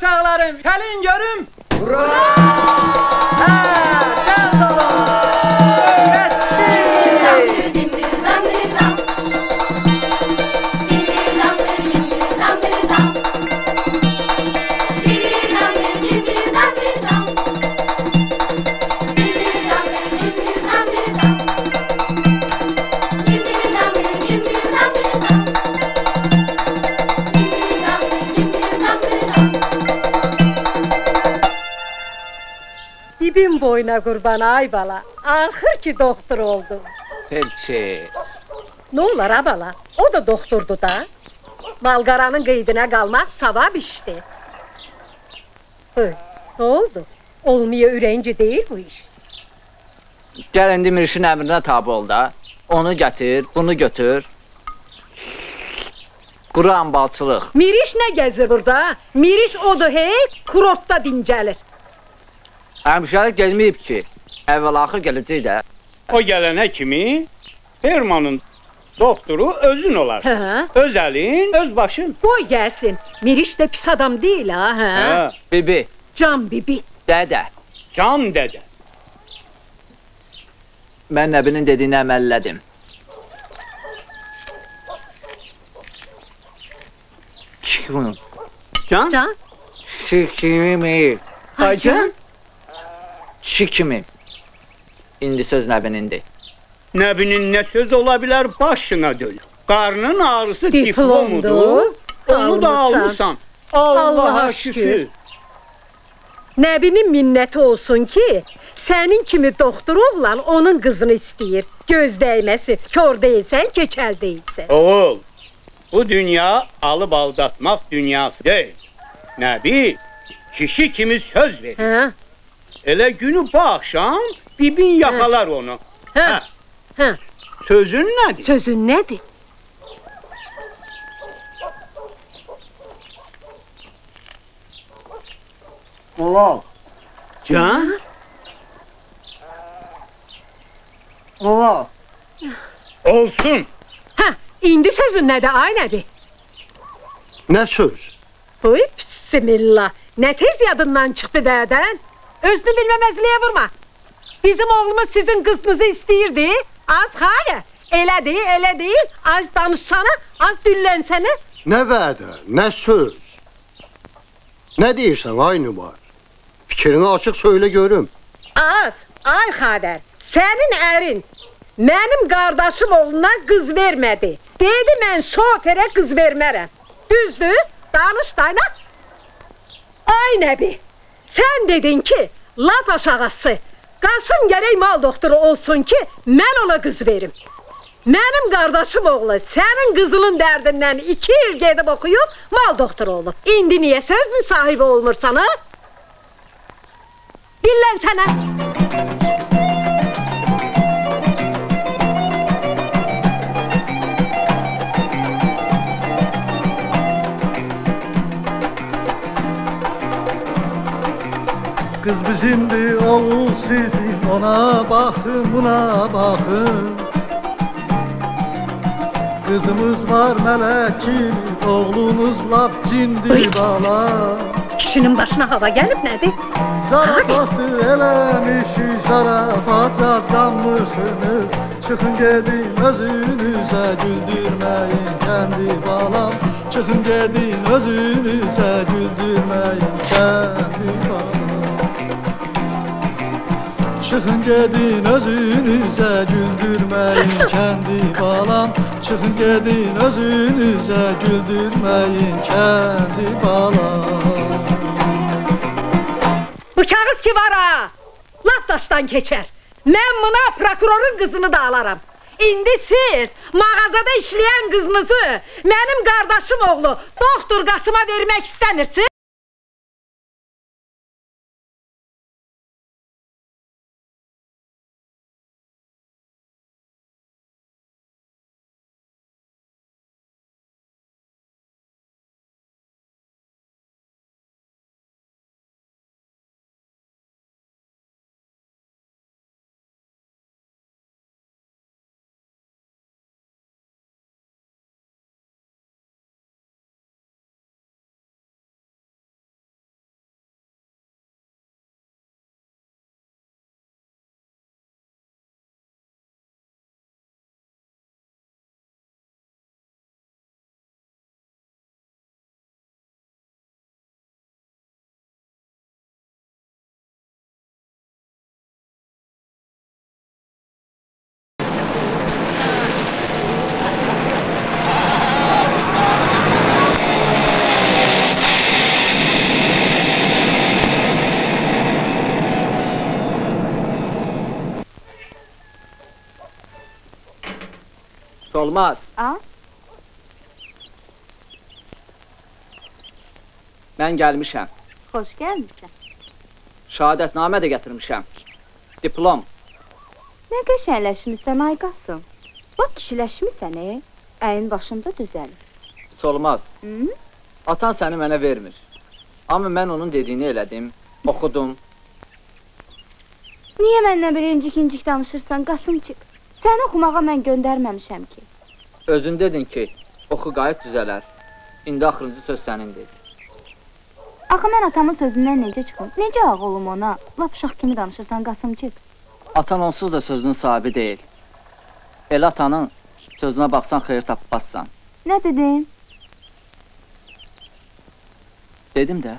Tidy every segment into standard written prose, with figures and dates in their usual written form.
uşaqlarım, gəlin görüm. Hurra! Hə, gəl dalım. Dibin boyuna qurban ay bala, axır ki doktor oldum. Felçi. Ne olar ha bala, o da doktordu da. Malqaranın qeydinə qalmaq savab işdi. Ne oldu? Olmaya ürəyincə deyil bu iş. Gəl indi Mirişin əmrinə tabi ol da. Onu gətir, bunu götür. Quru ambalçılıq. Miriş nə gəzir burada? Miriş odur hey, kurortda dincəlir. Həmişəlik gelməyib ki, əvvəl-axır gələcək də. O gələnə kimi firmanın doktoru özün olarsan. Öz əlin, öz başın. Qoy gəlsin. Miriş də pis adam deyil ha. Hə. Bibi. Can bibi. Dədə. Can dədə. Mən Nəbinin dediyini əməllədim. Kim? Can? Can? Kimi? Can? Kimi? İndi söz Nəbinindir. Nəbinin nə söz ola bilər başına dönür. Qarnın ağrısı diplomudur. Onu da alırsan. Allaha şükür. Nəbinin minnəti olsun ki, sənin kimi doktor oğlan onun qızını istəyir. Göz dəyməsi, kör deyilsən, keçəl deyilsən. Oğul, bu dünya alıb aldatmaq dünyası deyil. Nəbi, kişi kimi söz verir. Hə? Elə günü bu axşam bibin yakalar onu. Hə? Hə? Sözün nədir? Sözün nədir? Olal. Can? Olal. Olsun. Hə, indi sözün nədir ay nəbi? Nə söz? Uy, bismillah. Nə tez yadından çıxdı dədən? Özünü bilməməzliyə vurma. Bizim oğlumuz sizin qızınızı istəyirdi. Az xayə. Elə deyil, elə deyil. Az danışsana, az dillənsənə. Nə vədə, nə söz? Nə deyirsən ay Nübar? Fikrini açıq söylə görüm. Az, ay xavər. Sənin ərin mənim qardaşım oğluna qız vermədi. Dedi mən şoferə qız vermərəm. Düzdür? Danış dayna. Ay nəbi, sən dedin ki, laf aşağısı, Qasım gərək mal doktoru olsun ki, mən ona qız verim. Mənim qardaşım oğlu sənin qızının dərdindən 2 il gedib oxuyub, mal doktoru olub. İndi niyə sözün sahibi olmursan, ha? Dillən sənə. Kız bizimdi, oğul sizin, ona bakın, buna bakın. Kızımız var melek gibi, oğlunuz lap cindi bala. Kişinin başına hava gəlib nədir? Zarafatı eləmişi, zarafatca qanmırsınız. Çıxın gedin özünüzə, güldürməyin kendi balam. Çıxın gedin özünüzə, güldürməyin kendi balam. Çıxın gedin özünüzə, güldürməyin kendi balam. Çıxın gedin özünüzə, güldürməyin kendi balam. Bu kağız ki var ha, laf daşdan keçər. Mən buna prokurorun qızını da alaram. İndi siz mağazada işləyən qızınızı mənim qardaşım oğlu doktor Qasıma vermək istəmirsiniz? Solmaz. A? Mən gəlmişəm. Xoş gəlmişsən. Şəhadətnamə də gətirmişəm. Diplom. Nə qəşəngləşmisən, ay Qasım. Bax, kişiləşmisən, əyin başında düzəlir. Solmaz. Hı? Atan səni mənə vermir. Amma mən onun dediyini elədim, oxudum. Niyə mənlə belə incik-incik danışırsan, Qasımcıq? Səni oxumağa mən göndərməmişəm ki. Özün dedin ki, oxu qayıt düzələr. İndi axırıncı söz sənindir. Axı mən atamın sözündən necə çıxım? Necə ağ olum ona? Lap uşaq kimi danışırsan, Qasımcıq. Atan onsuz da sözünün sahibi deyil. Elə atanın sözünə baxsan xeyir tapmazsan. Nə dedin? Dedim də.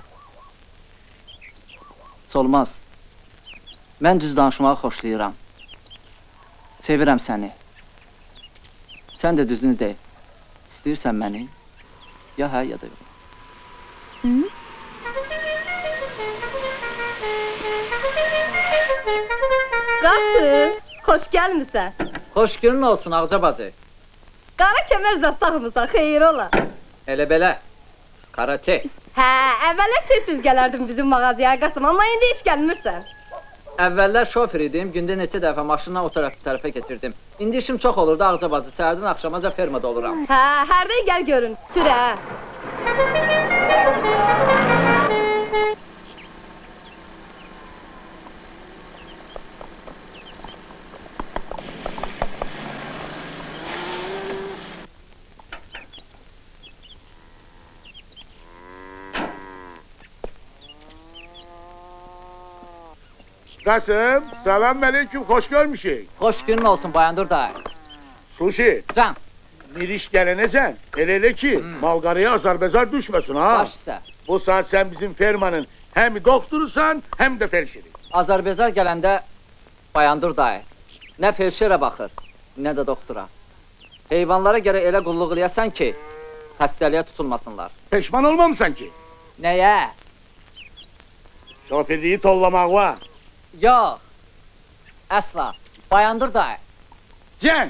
Solmaz. Mən düz danışmağı xoşlayıram. Sevirəm səni. Sən də düzünü de. İstəyirsən məni? Ya hə, ya da yox. Hı? Qasım, xoş gəlmisən. Xoş günün olsun Ağca bacı. Qara kəmər zat taxmısan, xeyir ola. Elə belə. Karate. Hə, əvvəllər tez-tez gələrdim bizim mağazaya Qasım, amma indi heç gəlmirsən. Əvvəllər şofer idim, gündə neçə dəfə maşınla o tərəfə keçirdim. İndi işim çox olurdu Ağca bacı, səhərdən axşamaca fermada oluram. Hə, hərdən gəl görün, sürə. Qasım, salam aleyküm, xoş görmüşük. Xoş günün olsun Bayandur dayı. Sushi, Can, miriş gələnəcən, elə ki, malqarıya azar-bezar düşməsin ha. baş üstə. Bu saat sen bizim fermanın hem doktorusan, hem de felçeri. Azərbeycan gələndə Bayandur dayı. Nə felşerə baxır, nə də doktora. Heyvanlara gərək elə qulluq eləyəsən ki, xəstəliyə tutulmasınlar. Peşman olmamısan ki? Nəyə? Şoförliği tollamak var. Yox. Əsla. Bayandur dayı. Cem,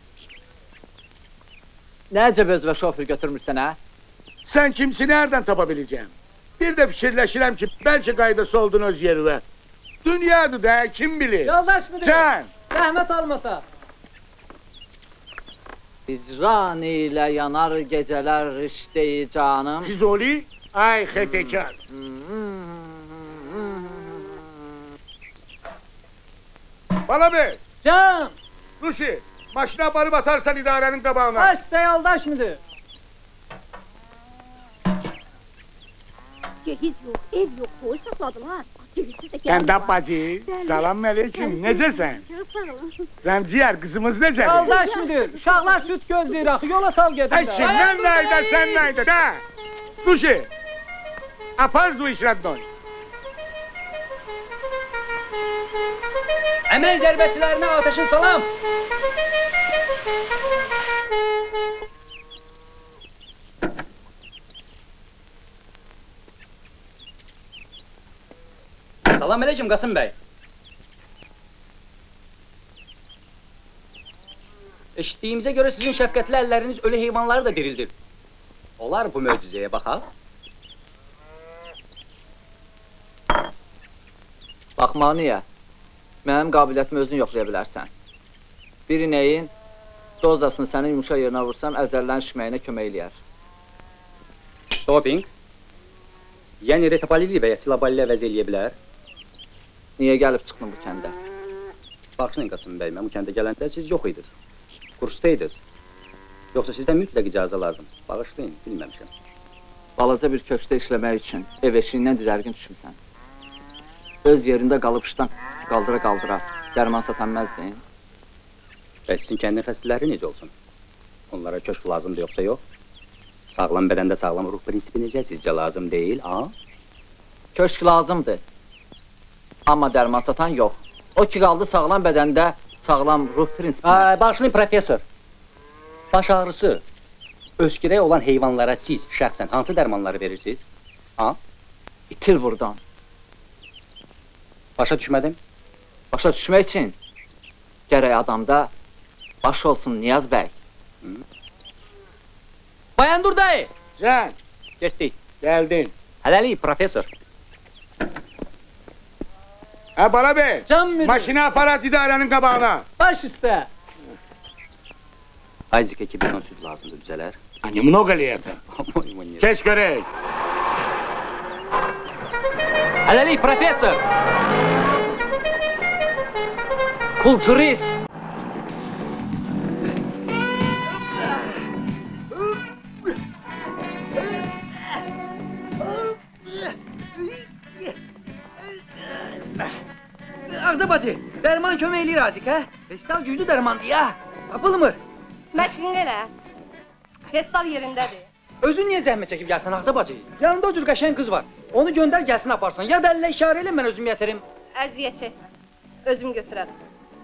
Nə əcəb özünə şofer götürmürsən, hə? sen kimsi nereden tapabileceğim? Bir de fikirleşirem ki belki kaydası oldun öz yerine. Dünyadır da kim bilir? Yoldaş müdür. Sen! Rəhmət almasa. Hicran ilə yanar gecələr rişteyi canım. Fizoli, ay xetekar. Bana be! Can! Ruşi, maşına barı batarsan idarenin kabağına. Başta yoldaş müdür? Cehiz yox, ev yox, boy saxladılar. Cehizsiz də Kəndab bacı, salam aleyküm, necəsən? Sen ciğer, kızımız necədir? Yoldaş müdür? Uşaqlar süt gözləyir axı, yola sal Hey gedirlər. kimden neyde, sen neyde, de! Ruşi, apazdu işradon. Əmək zərbəçilərinə ateşin salam. Salam aleyküm Qasım bəy. Eşitdiyimizə görə sizin şəfqətli əlləriniz ölü heyvanları da dirildir. Olar bu möcüzəyə baxaq. Baxmağı niyə? Mənim qabiliyyətimi özün yoxlaya bilərsən. Bir inəyin dozasını sənin yumuşaq yerinə vursam, əzəllərin şişməyinə kömək eləyər. Doping. Yəni retabalili və ya silaballi əvəz eləyə bilər. Niyə gəlib çıxdın bu kəndə? Baxşın Qasım bəy, mən bu kəndə gələndə siz yox idiniz. Kursdaydınız. Yoxsa sizdən mütləq icazə lazım. Bağışlayın, bilməmişəm. Balaca bir köşkdə işləmək üçün ev eşiyindən didərgin düşmüsən. Öz yerində qalıb işdən qaldıra-qaldıra dərman satanməzdin. Və sizin kəndin xəstələri necə olsun? Onlara köşk lazımdır yoxsa yox? Sağlam bədəndə sağlam ruh prinsipi necə sizcə lazım deyil, ha? Köşk lazımdır. Amma dərman satan yox. O ki qaldı sağlam bədəndə sağlam ruh prinsipi. Bağışlayın professor. Baş ağrısı, öskürək olan heyvanlara siz şəxsən hansı dərmanları verirsiniz? Ha? İtir buradan. Başa düşmədim. Başa düşmək üçün gərək adamda baş olsun Niyaz bəy. Bayandur dayı. Sen Getdik. geldin. Hələlik, profesor. Ha bana be. Can müdür. Maşine aparat idarenin kabağına. Baş üstə. Ayzikə 2 bidon süt lazımdır düzələr. Hani много ли это? Geç görək. Hələlik, profesor. Kulturist. Ağza bacı, dərman kömək eləyir azıq, hə? Festal güclü dərmandır ya. Tapılmır. Məşqin elə. Festal yerindədir. Özün niyə zəhmət çəkib gəlsən Ağza bacı? Yanında o cür qəşəng qız var. Onu göndər gəlsin aparsın. Ya da əllə işarə elə mən özüm yetirim. Əziyyət çək. Özüm götürərəm.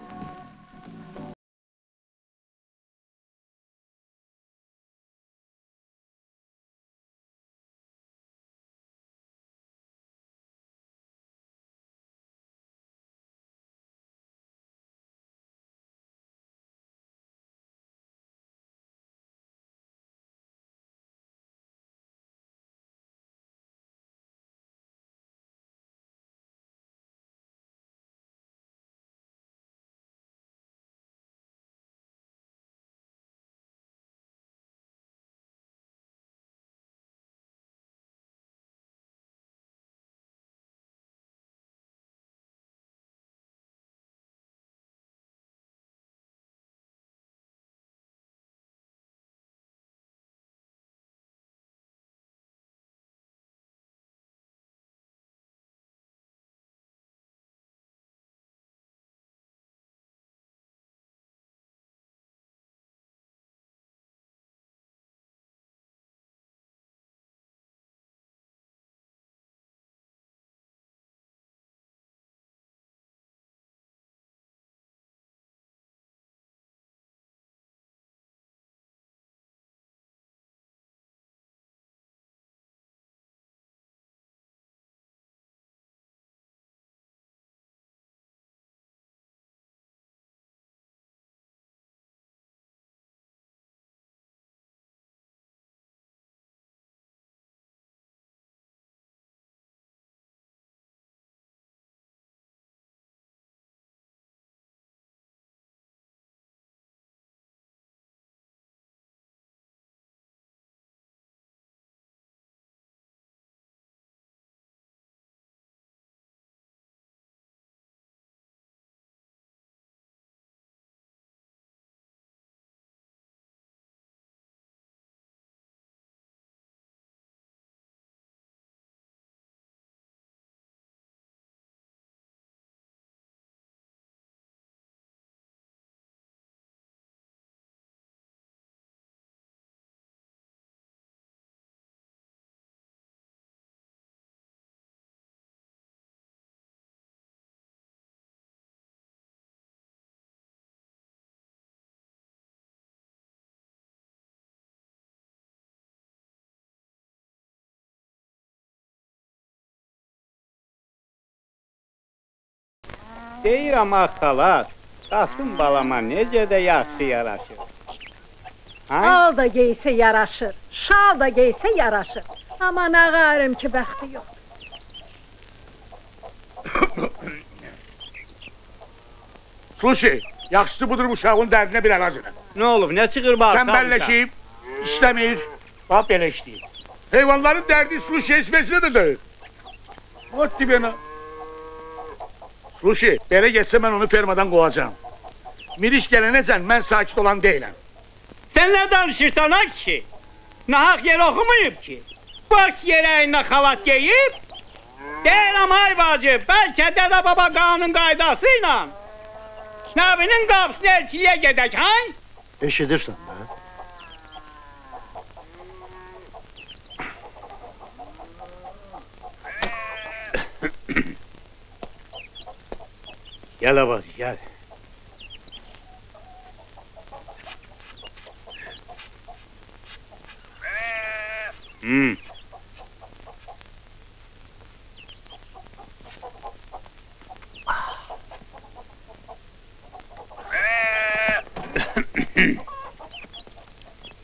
Deyirəm xalat, Qasım balama necə də yaxşı yaraşır. Al da geysə yaraşır, şal da geysə yaraşır. Aman ağarım ki, bəxti yox. Sluşi, yaxşısı budur bu uşağın dərdinə bir əlacını. Nə olub, nə çıxır bağırsan? Tembelleşib, işləmir, bax belə işləyir. Heyvanların dərdi Sluşi esmesinə də döyür. Ot dibine. Sluşi, belə geçsə mən onu fermadan qovacağım. Miriş gələnəcən mən sakit olan deyiləm. Sən nə danışırsan ha kişi? Nahaq yer oxumayıb ki. Baş yerəyində xalat geyib. Deyirəm ay bacı, bəlkə dədə baba qanun qaydası ilə Nəvinin qapısını elçiliyə gedək, hay? Eşidirsən də? Gel abad, gel.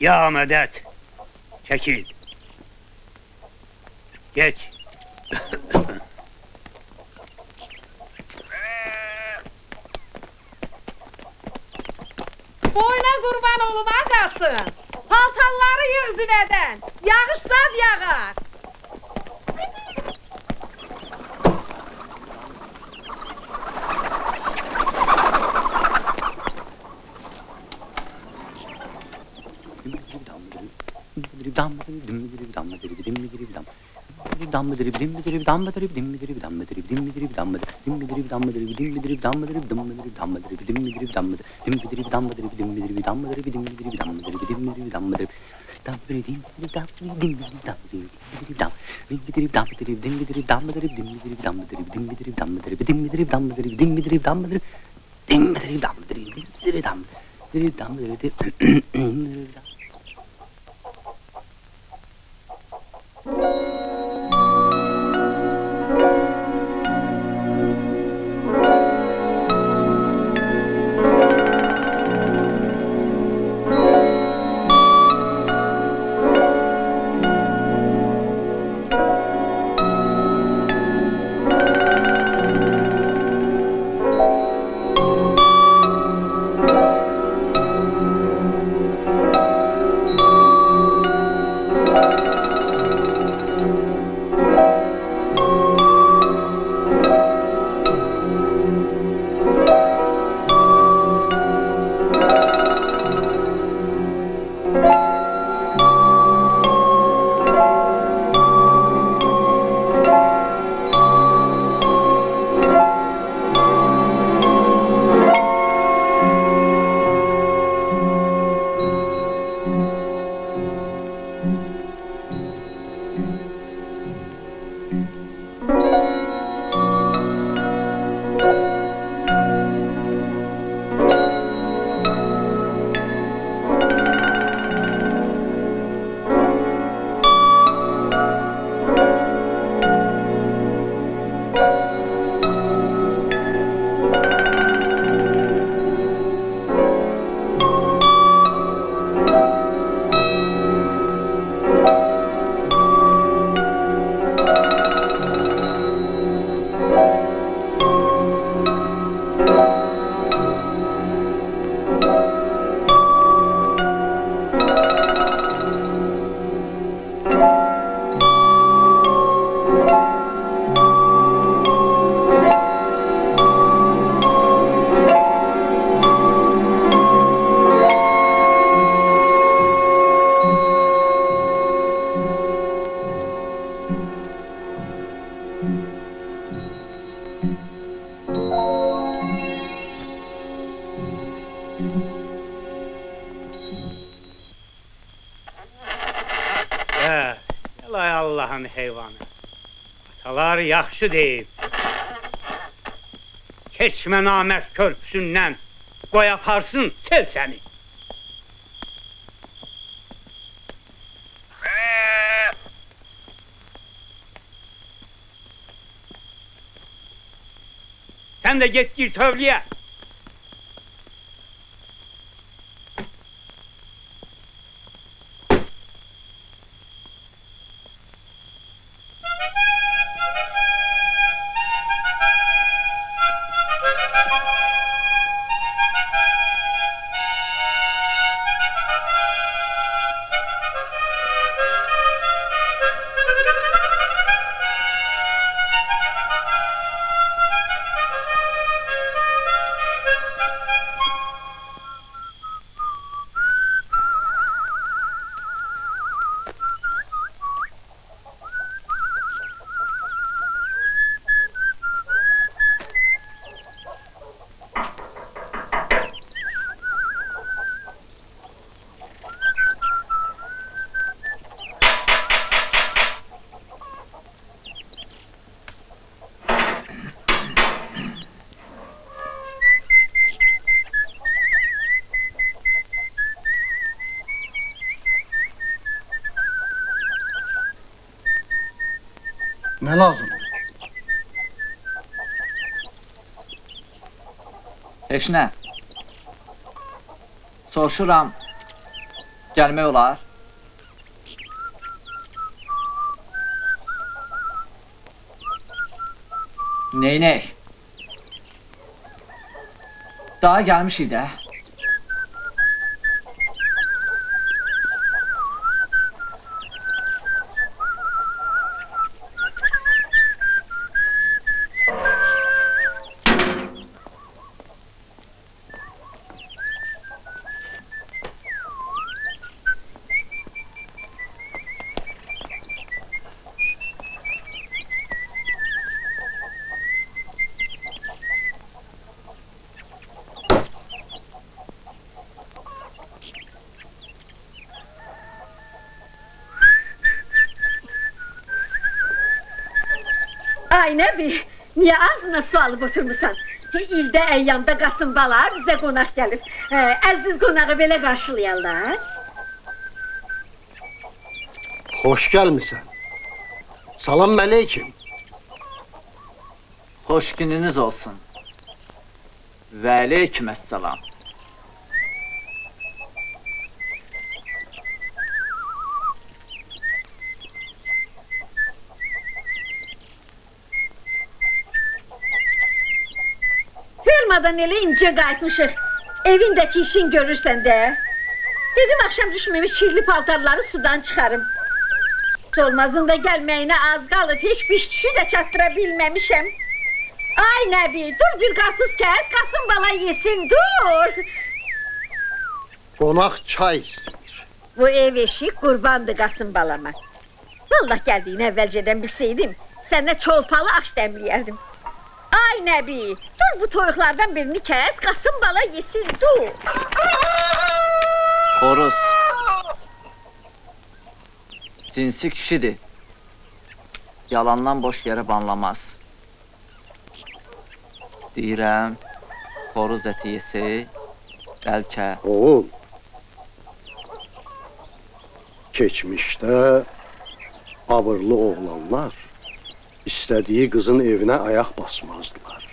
Ya Mədət, çəkil. Geç. Boyuna qurban olum ağasın. Paltarları yığ züvədən. Yağışlar yağar. Elay Allah'ın heyvanı. Atalar yaxşı deyib. Keçmə namərd körpüsündən qoy aparsın sel səni. Sen de git gir tövliye. Ne lazım? Heç nə. Soruşuram, Gəlmək olar. Neynək? Daha gəlmişik də. Ay Nəbi, niyə ağzına su alıb oturmuşsan? İldə əyyamda Qasım bala bizə qonaq gəlib. Əziz qonağı belə qarşılayarlar. Xoş gəlmisən. Salam əleykum. Xoş gününüz olsun. Və aleyküməssalam. Fermadan elə incə qayıtmışıq. Evindəki işin görürsən də. Dedim axşam düşməmiş kirli paltarları sudan çıxarım. Solmazın da gəlməyinə az qalıb, heç piştüşü də çatdıra bilməmişəm. Ay Nəbi, dur bir qarpız kəs, Qasım bala yesin, dur! Qonaq çay istəyir. Bu ev eşi qurbandı Qasım balama. Vallah gəldiyini əvvəlcədən bilseydim, sənə çolpalı aş dəmləyərdim. Ay Nəbi, dur bu toyuqlardan birini kəs, Qasım bala yesin, dur! Xoruz. Cinsi kişidir. Yalandan boş yerə banlamaz. Deyirəm, xoruz əti yesi, bəlkə... Oğul, keçmişdə abırlı oğlanlar istədiyi qızın evinə ayaq basmazdılar.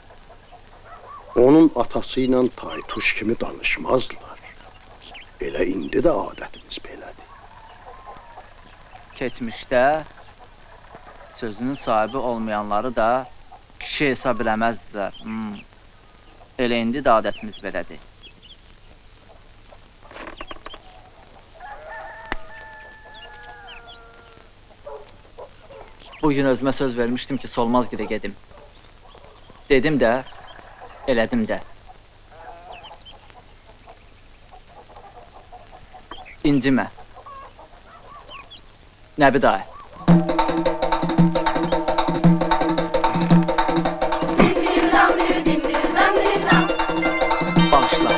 Onun atası ilə taytuş kimi danışmazdılar. Elə indi də adətimiz belədir. Keçmişdə sözünün sahibi olmayanları da kişi hesab eləməzdilər. Elə indi də adətimiz belədir. Bugün özümə söz vermişdim ki, Solmazgilə gedim. Dedim də, elədim də. İncimə. Nəbi dayı. Bağışla.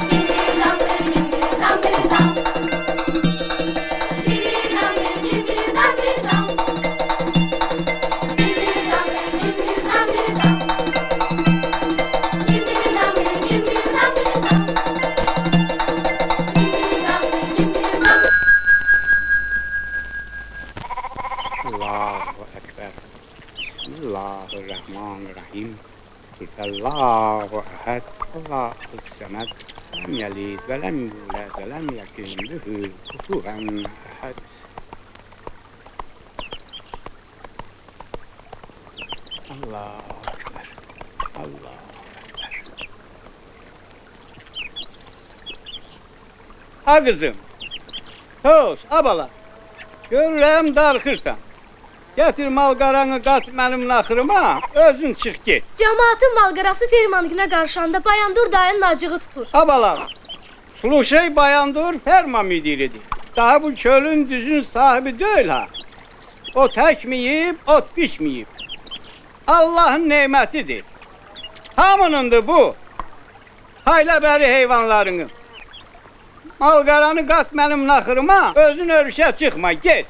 Bismillahirrahmanirrahim. Allahu ahad, Allahu samed, lem yelid ve lem yulad ve lem yekun lehu kufuven ahad. Allahu ekber. Allahu ekber. Ha kızım. Hoz, abala. Görürəm darxırsan. Getir malqaranı qat mənim naxırıma, özün çıx get. Cəmaatın malqarası fermanına qarşanda Bayandur dayının acığı tutur. Abala, Suluşey Bayandur ferma müdiridir. Daha bu çölün düzün sahibi deyil ha. O təkməyib, ot biçməyib. Allahın nemətidir. Hamınındır bu. Hayla bəri heyvanlarını. Malqaranı qat mənim naxırıma, özün örüşə çıxma, get.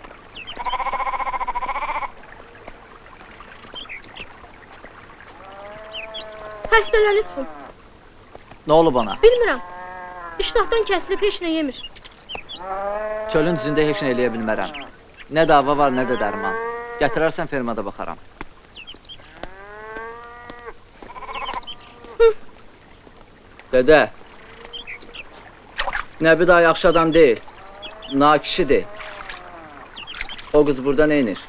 Xəstələnibsin. Nə olub ona? Bilmirəm. İştahdan kəsilib heç nə yemir. Çölün düzündə heç nə eləyə bilmərəm. Nə dava var, nə də dərman. Gətirərsən fermada baxaram. Dədə. Nəbi daha yaxşı adam deyil. Nakişidir. O qız burada neynir?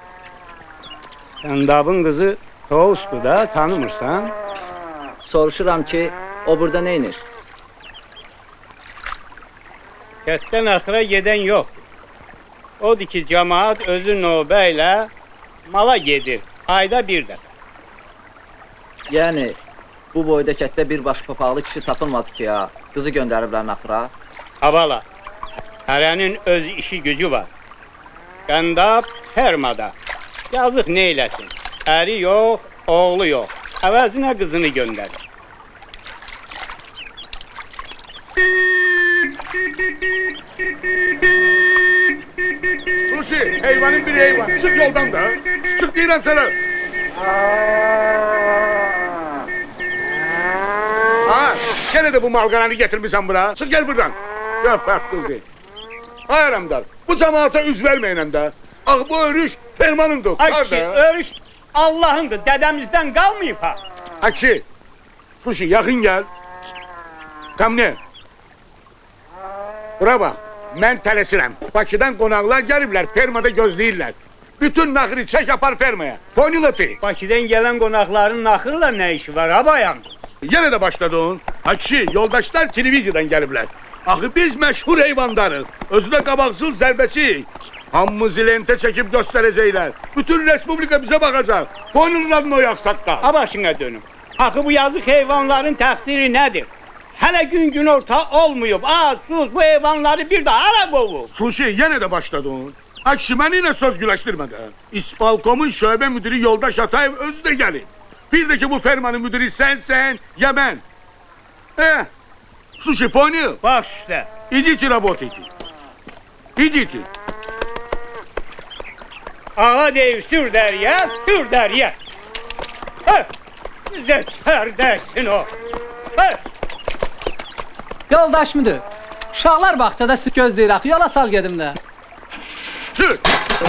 Qəndabın qızı Tovusdur da, tanımırsan? Soruşuram ki, o burada neynir? Kətdən axıra gedən yoxdur. Odur ki, cəmaat özü növbə ilə mala gedir, ayda bir dəfə. Yəni, bu boyda kətdə bir baş papaqlı kişi tapılmadı ki ya, qızı göndəriblər naxıra. Avala, hərənin öz işi gücü var. Qəndab fermada, yazıq neyləsin, əri yox, oğlu yox, əvəzinə qızını göndərir. Ruşi, heyvanın bir heyvan, çık yoldan da, çık deyirəm sana. Ha, gene de bu malgaranı getirmişsen bura, çık gel buradan. Köpek kızı. Hayır Emdar, bu cemaate üz vermeyin de. Ah bu örüş fermanındır. Akşi, örüş Allah'ındır, dedemizden kalmayıp ha. Akşi, Ruşi yakın gel. Kamne. Bura bak, mən tələsirəm. Bakıdan qonaqlar gəliblər, fermada gözləyirlər. Bütün naxırı çək apar fermaya. Ponilatı. Bakıdan gələn qonaqların naxırla nə işi var, ha bayan? Yenə də başladın. Akşi, yoldaşlar televiziyadan gəliblər. Axı biz məşhur heyvandarıq. Özü də qabaqsız zərbəçi. Hamımızı lentə çəkib göstərəcəklər. Bütün respublika bizə baxacaq. Boynunun adını oyaq saqqa. Ha başına dönüm. Axı bu yazıq heyvanların təqsiri nədir? Hələ gün orta olmayıb. Sus, bu heyvanları bir daha ara qovub. Suşi, yenə də başladın. Akşi, məni yine söz güləşdirmədən. İspalkomun şöbə müdürü Yoldaş Atayev özü də gəlib. Bir də ki bu fermanın müdürü sensən, ya mən. Слушай, понял? Baş üstə. Идите работайте. Идите. Ağa deyib sür dəriyə, sür dəriyə. Zəkər dərsin o. Yoldaş müdür, uşaqlar bağçada süt gözləyir, yola sal gedim də. Sür.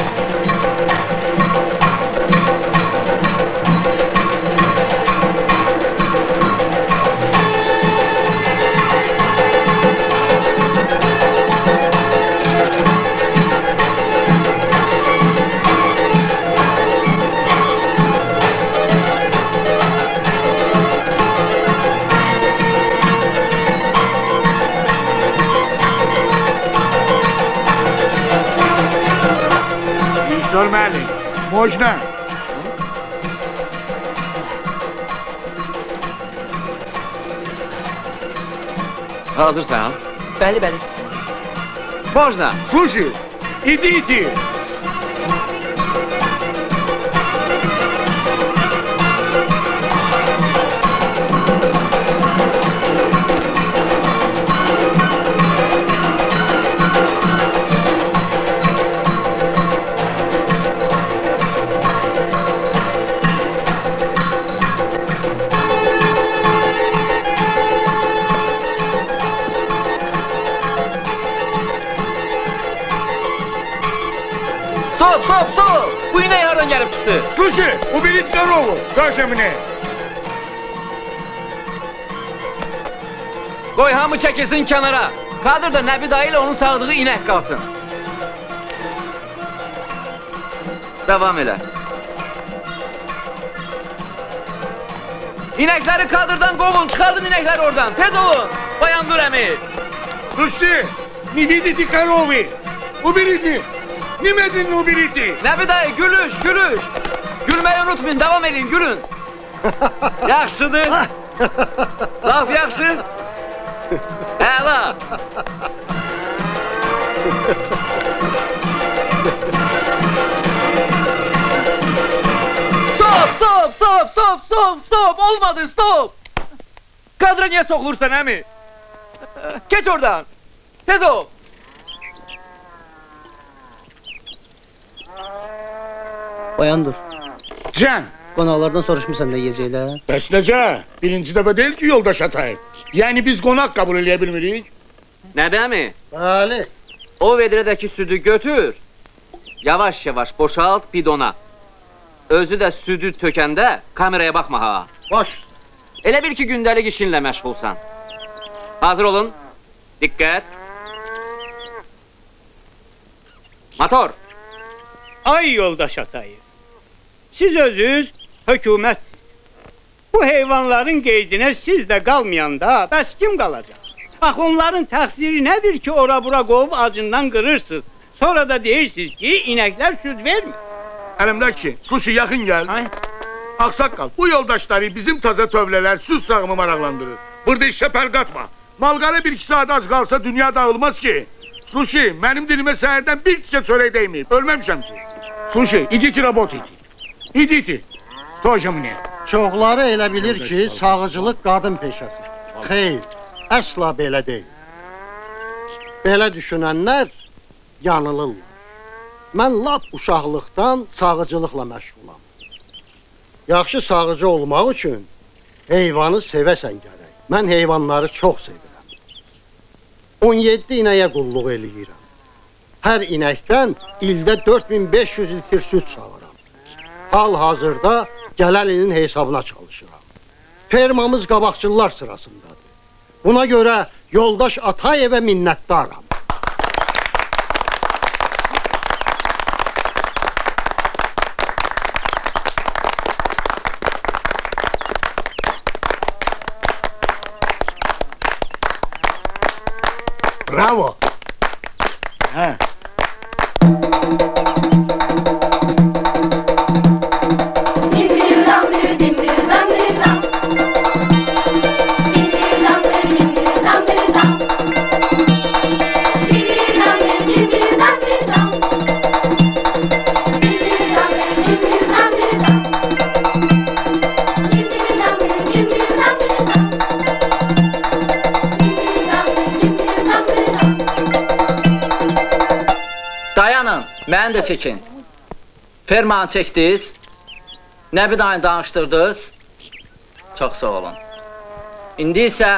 Нормально. Можно? Hazırsan? Bəli, bəli. Можно? Слушай, идите. Stop! Bu inek nereden gelip çıktı? Слушай, уберите корову, скажи мне. Qoy hamı çəkilsin kənara. Kadir da Nəbi dayı ilə onun sağdığı inek qalsın. Devam elə. İnekləri Kadir'dan qovun, çıxardın inekləri oradan. Tez olun, Bayan Dur əmi. Слушай, не видите коровы? Уберите. Немедленно уберите. Nəbi dayı, gülüş. Gülmeyi unutmayın, devam edin, gülün. Yaxşıdır. Laf yaxşı. Əla. Stop! Olmadı, stop! Kadra niye sokulursan əmi? Geç oradan. Tez ol. Bayan Dur, Can. qonaqlardan soruşmuşsan nə yiyəcəklər? Bəs necə? Birinci dəfə deyil ki Yoldaş Atayev. Yəni biz qonaq qəbul eləyə bilmirik. Nəbi əmi? Bəli. O vedrədəki südü götür. Yavaş boşalt bidona. Özü də südü tökəndə kameraya baxma ha. Baş. Elə bil ki gündəlik işinlə məşğulsan. Hazır olun. Diqqət. Motor. Ay yoldaş atayı. Siz özünüz hökumət. Bu heyvanların qeydinə siz də qalmayanda bəs kim qalacaq? Bax onların təqsiri nədir ki, ora-bura qovub acından qırırsınız. Sonra da deyirsiniz ki, inəklər süd vermir. Əlimdə ki, sluşi yaxın gəl. Aksaqqal, bu yoldaşları bizim taza tövlələr süd sağımı maraqlandırır. Burada işə pəl qatma. Malqara 1-2 saat az qalsa dünya dağılmaz ki. Sluşi, mənim dilimə səhərdən bir tikə çörək değməyib. Ölməmişəm ki. Sluşi, iditi robot idi. İditi. Тоже мне. Çoxları elə bilir ki, sağıcılıq qadın peşəsi. Xeyr, əsla belə deyil. Belə düşünənlər yanılırlar. Mən lap uşaqlıqdan sağıcılıqla məşğulam. Yaxşı sağıcı olmaq üçün heyvanı sevəsən gərək. Mən heyvanları çox sevirəm. 17 inəyə qulluq eləyirəm. Hər inəkdən ildə 4500 litr süd sağıram. Hal-hazırda gələn ilin hesabına çalışıram. Fermamız qabaqçılar sırasındadır. Buna görə yoldaş Atayevə minnətdaram. Bravo. Hə. Dayanın, məni də çəkin. Fermanı çəkdiniz, Nəbi dayını danışdırdınız. Çox sağ olun. İndi isə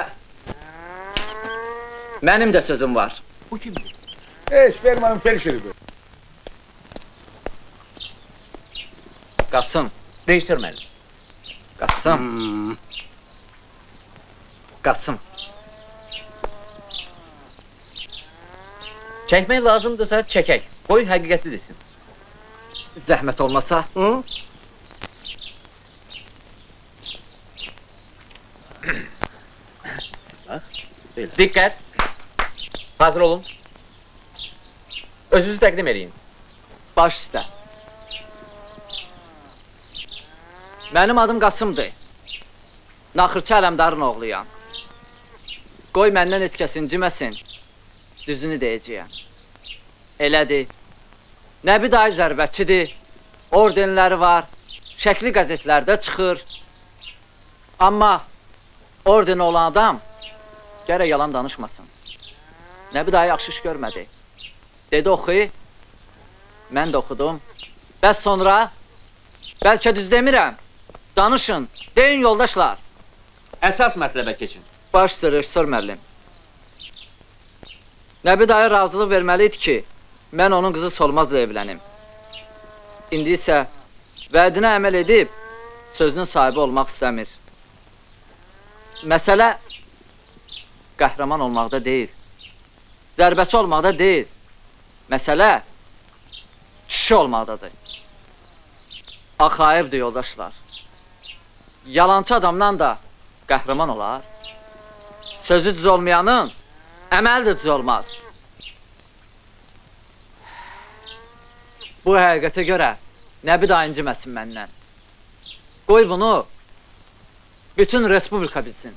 mənim də sözüm var. Bu kimdir? Fermanın felşeridir. Qasım. Rejissor müəllim. Qasım. Qasım. Çəkmək lazımdırsa çəkək. Qoy həqiqətli desin. Zəhmət olmasa. Diqqət. Hazır olun. Özünüzü təqdim edin. Baş üstə. Mənim adım Qasımdır. Naxırçı Ələmdarın oğluyam. Qoy məndən heç kəs inciməsin. Düzünü deyəcəyəm. Elədir. Nəbi dayı zərbəçidir. Ordenləri var. Şəkli qəzetlərdə çıxır. Amma ordeni olan adam gərək yalan danışmasın. Nəbi dayı yaxşı iş görmədi. Dedi oxu. Mən də oxudum. Bəs sonra bəlkə düz demirəm. Danışın. Deyin yoldaşlar. Əsas mətləbə keçin. Baş üstə rejissor müəllim. Nəbi dayı razılıq verməli idi ki, mən onun qızı Solmazla evlənim. İndi isə vədinə əməl edib, sözünün sahibi olmaq istəmir. Məsələ qəhrəman olmaqda deyil, zərbəçi olmaqda deyil. Məsələ kişi olmaqdadır. Axayıbdır yoldaşlar. Yalancı adamdan da qəhrəman olar. Sözü düz olmayanın əməl də düz olmaz. Bu həqiqətə görə Nəbi də inciməsin məndən. Qoy bunu bütün respublika bilsin.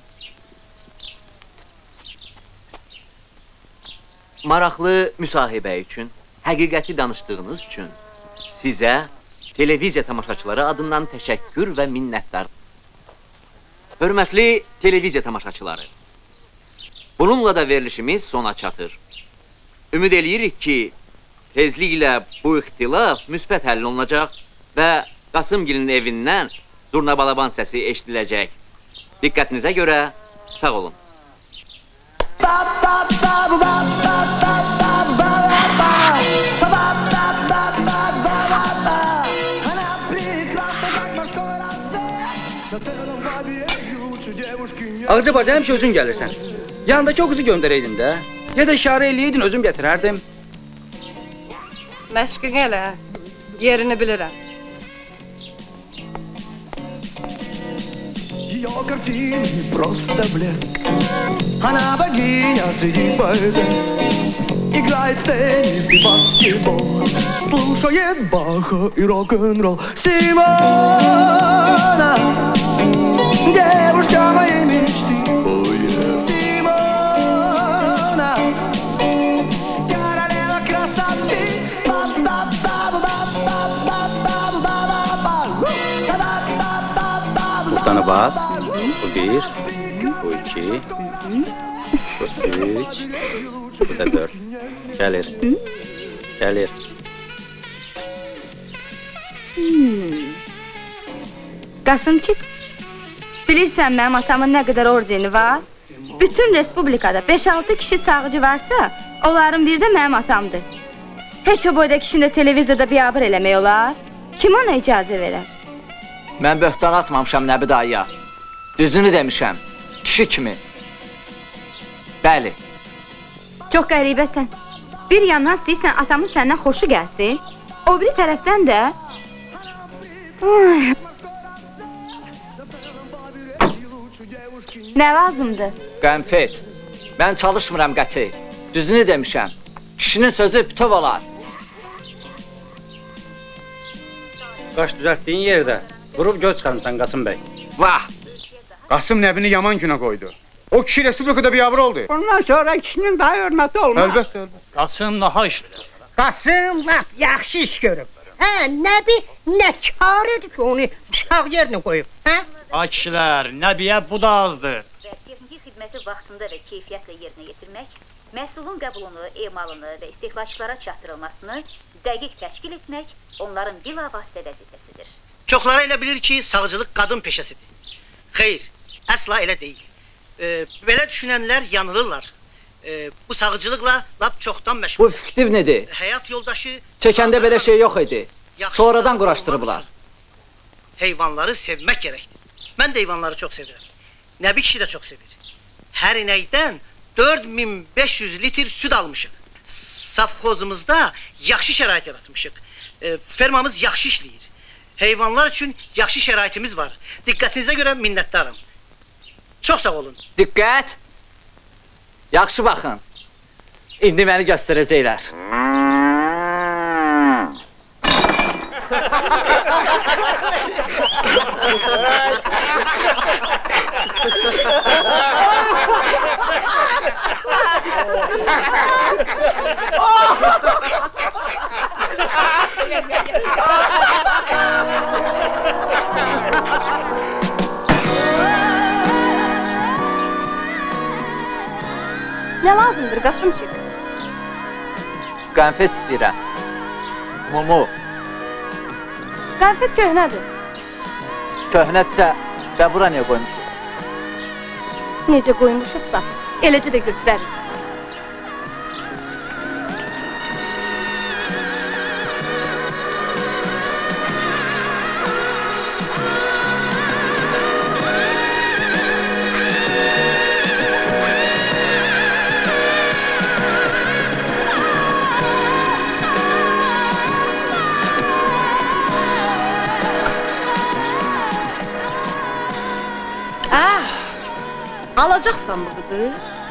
Maraqlı müsahibə üçün, həqiqəti danışdığınız üçün sizə televiziya tamaşaçıları adından təşəkkür və minnətdar. Hörmətli televiziya tamaşaçıları, bununla da verilişimiz sona çatır. Ümid eləyirik ki, tezliklə bu ixtilaf müsbət həll olunacaq və Qasımgilin evindən durna balaban səsi eşidiləcək. Diqqətinizə görə sağ olun. Ağca bacı həmişə özün gəlirsən. Yanındakı o qızı göndərəydin də. Ya da işarə eləydin, özüm gətirərdim. Məşqin elə, yerini bilirəm. Ее картины просто блеск. Она богиня среди поэтесс. Играет в теннис и баскетбол. Слушает Баха и рок-н-ролл. Симона, девушка моей мечты. Симона, королева красоты. Buxtanı bas. Bu bir, bu iki, bu üç, bu da dört. Gəlir. Gəlir. Qasımçıq, bilirsən mənim atamın nə qədər ordeni var? Bütün respublikada 5-6 kişi sağcı varsa, onların biri də mənim atamdır. Heç o boyda kişini də televiziyada biabır eləmək olar? Kim ona icazə verər? Mən böhtan atmamışam Nəbi dayıya. Düzünü demişəm, kişi kimi. Bəli. Çox qəribəsən. Bir yandan istəyirsən atamın səndən xoşu gəlsin, o biri tərəfdən də... Nə lazımdır? Qənfet, mən çalışmıram qəti. Düzünü demişəm, kişinin sözü bütöv olar. Qaş düzəltdiyin yerdə vurub göz çıxarmısan Qasım bəy. Vah! Qasım Nəbini yaman günə qoydu. O kişi respublikada biabır oldu. Bundan sonra kişinin daha hörməti olmaz. Əlbəttə, əlbəttə. Qasım naha işdir. Qasım laf yaxşı iş görüb. Nəbi nə kar edir ki, onu sağ yerinə qoyub, hə? Ay kişilər, Nəbiyə bu da azdır. Texniki xidməti vaxtında və keyfiyyətlə yerinə yetirmək, məhsulun qəbulunu, emalını və istehlakçılara çatdırılmasını dəqiq təşkil etmək onların bilavasitə vəzifəsidir. Çoxları elə bilir ki, sağcılıq qadın peşəsidir. Xeyr, əsla elə deyil. Belə düşünənlər yanılırlar. Bu sağcılıqla lap çoxdan məşğul. Bu fiktiv nedir? Həyat yoldaşı... Çəkəndə belə şey yox idi. Sonradan quraşdırıblar. Heyvanları sevmək gərəkdir. Mən də heyvanları çox sevirəm. Nəbi kişi də çox sevir. Hər inəkdən 4500 litr süd almışıq. Safxozumuzda yaxşı şərait yaratmışıq. Fermamız yaxşı işləyir. Heyvanlar üçün yaxşı şəraitimiz var. Diqqətinizə görə minnətdarım. Çox sağ olun. Diqqət! Yaxşı baxın. İndi məni göstərəcəklər. Nə lazımdır Qasımçıq? Qənfet istəyirəm. Mumu. Qənfet köhnədir. Köhnətsə və bura niyə qoymuşuq? Necə qoymuşuqsa, eləcə də götürərik. Alacaqsan bu qızı?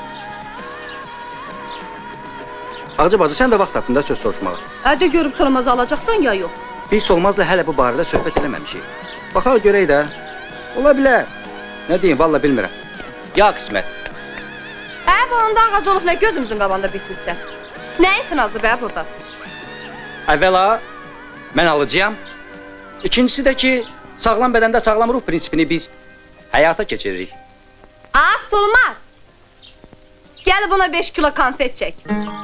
Ağca bacı, sən də vaxt tapdın da söz soruşmağa. Ədə görüb sormaz alacaqsan ya yox? Biz olmazla hələ bu barədə söhbət eləməmişik. Baxaq görək də. Ola bilər. Nə deyim, valla bilmirəm. Ya qismət. Bu onda ağac olub nə gözümüzün qabanda bitmişsən? Nəyin finazı bə burada? Əvvəla, mən alıcıyam. İkincisi də ki, sağlam bədəndə sağlam ruh prinsipini biz həyata keçiririk. Olmaz. Gəl buna 5 kilo konfet çək.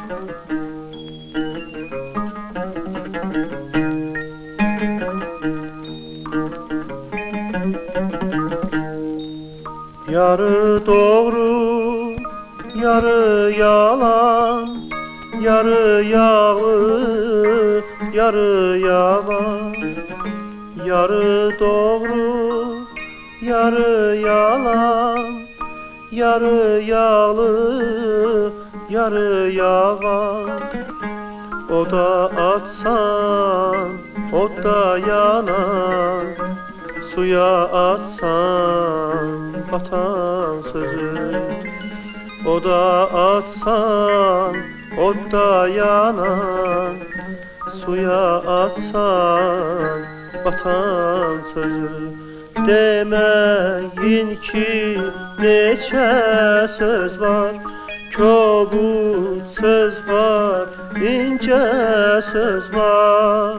Yarı doğru, yarı yalan, yarı yağlı, yarı yalan. Yarı doğru, yarı yalan, yarı yağlı, yarıya var. Oda atsan, odda yanar. Suya atsan, batan sözü. Oda atsan, odda yanar. Suya atsan, batan sözü. Demeyin ki neçə söz var, kobud söz var, ince söz var.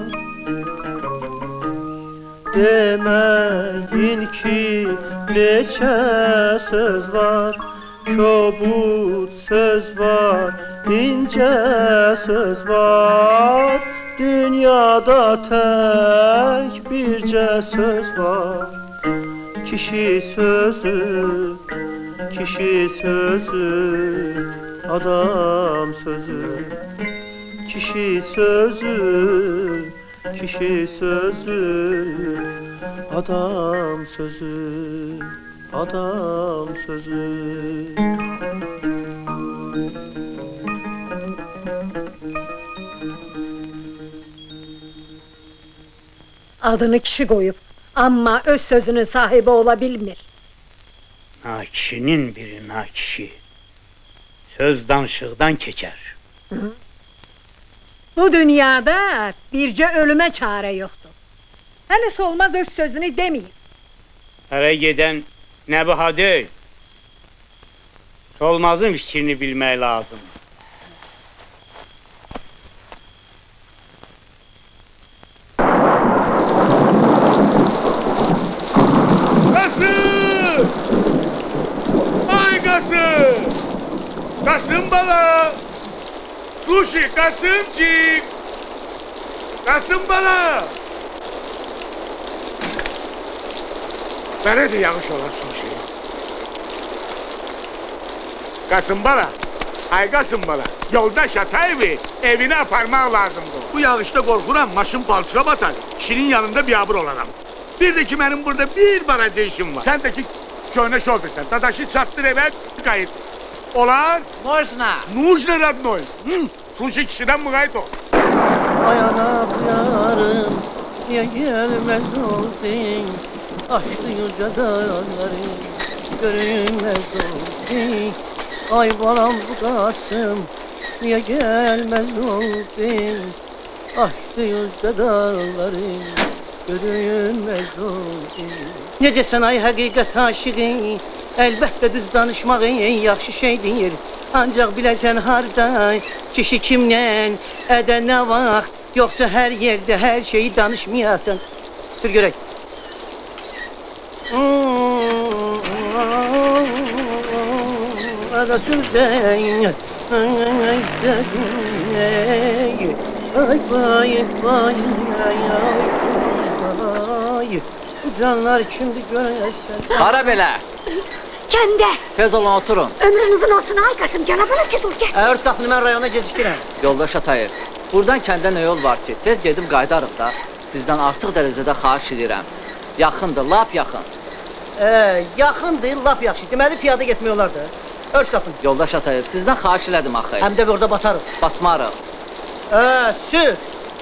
Demeyin ki neçə söz var, kobud söz var, ince söz var. Dünyada tek birce söz var. Kişi sözü, kişi sözü, adam sözü. Kişi sözü, kişi sözü, adam sözü, adam sözü. Adını kişi koyup ama öz sözünün sahibi olabilmir. Nakişinin biri nakişi. Söz danışıqdan keçer. Bu dünyada birce ölüme çare yoktur. Hele olmaz öz sözünü demeyin. Hərə gedən Nəbiha deyil. Solmazın fikrini bilmək lazım. Qasım! Ay Qasım! Qasım bala! Слушай, Qasımcik! Qasım bala! Mənə də yağış olar Suşi. Qasım bala! Ay Qasım bala! Yoldaş Atayevi evine aparmaq lazımdır. Bu yağışda qorxuram, maşın palçığa batar. Kişinin yanında biabır olaram. Bir de ki benim burada bir baraca işim var. Sen de ki köhne şoförsen. Dadaşı çattır eve kayıt. Olar? Нужно. Нужно, родной. Слушай, kişiden muayet ol. Ayana yarım, niye gelmez oldun? Açtı yüce dağları, görünmez oldun. Ay balam bu Kasım, niye gelmez oldun? Açtı yüce dağları, görünmez oldun. Necəsən ay həqiqət aşığı, əlbəttə düz danışmaq en yaxşı şeydir. Ancaq biləsən harda, kişi kimlə, ədə nə vaxt, yoxsa hər yerdə hər şeyi danışmayasan. Dur görək. Ədə sürdən, ay vay vay ay. Bu canlar kimdi görəsən? Hara belə? Kəndə. Tez olun oturun. Ömrünüzün olsun ay Qasım, cənabına tez ol gəl. Ört taxını mən rayona gecikirəm. Yoldaş Atayev, buradan kəndə nə yol var ki? Tez gedim qaydarıq da. Sizdən artıq dərəcədə xahiş edirəm. Yaxındır, lap yaxın. Yaxındır, lap yaxşı. Deməli piyada getmək olar da. Ört qapını. Yoldaş Atayev, sizdən xahiş elədim axı. Həm də orada batarıq. Batmarıq. Sür.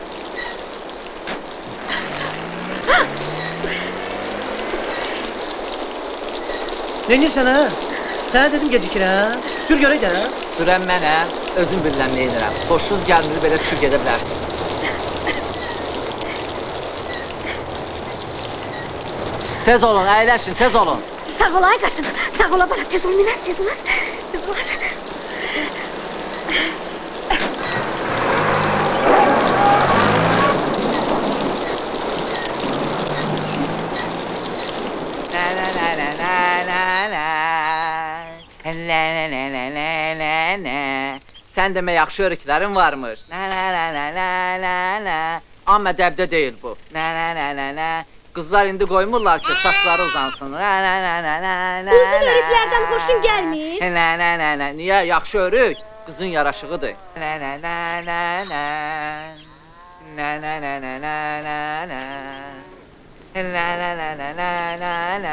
Neynirsən hə? Sənə dedim gecikirəm. Sür görək də. Sürən mənəm, özüm bilirəm neynirəm. Xoşsuz gəlmir, belə düşüb gedə bilərsiniz. Tez olun, əyləşin, tez olun. Sağ ol ay Qasım, sağ ola bana, tez olmaz, tez olmaz. Tez olmaz. Sən demə yaxşı örüklərin varmış. Amma dəbdə deyil bu. Qızlar indi qoymurlar ki, saçları uzansın. Uzun örüklərdən xoşun gəlmir? Niyə? Yaxşı örük qızın yaraşığıdır.